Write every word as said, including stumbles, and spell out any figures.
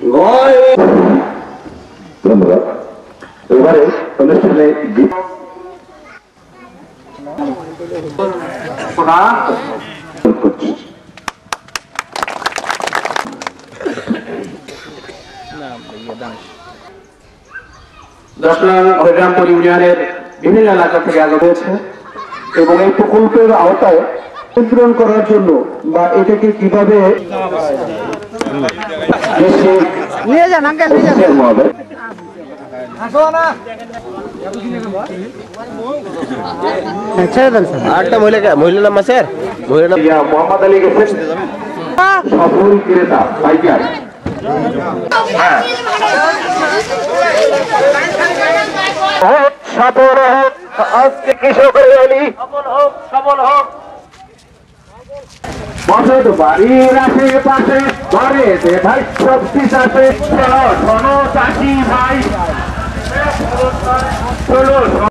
ধন্যবাদ। এবারে অনুষ্ঠানে দশ নং হরিরামপুর ইউনিয়নের বিভিন্ন এলাকা থেকে আগত হয়েছে এবং এই প্রকল্পের আওতায় নিয়ন্ত্রণ করার জন্য বা এটাকে কিভাবে নিয়ে যান আঙ্কেল নিয়ে যান ছেড়ে দেন স্যার আটটা মহিলা মহিলা নাম স্যার মহিলা নাম মোহাম্মদ আলী গেছেন সফল ক্রেতা পাইকার সফল হোক আজকে কৃষকের র্যালি সফল হোক সফল হোক মসজিদ বাড়ির আশেপাশে ঘরে যে ভাই সবজি চাষে শোনো চাষি ভাই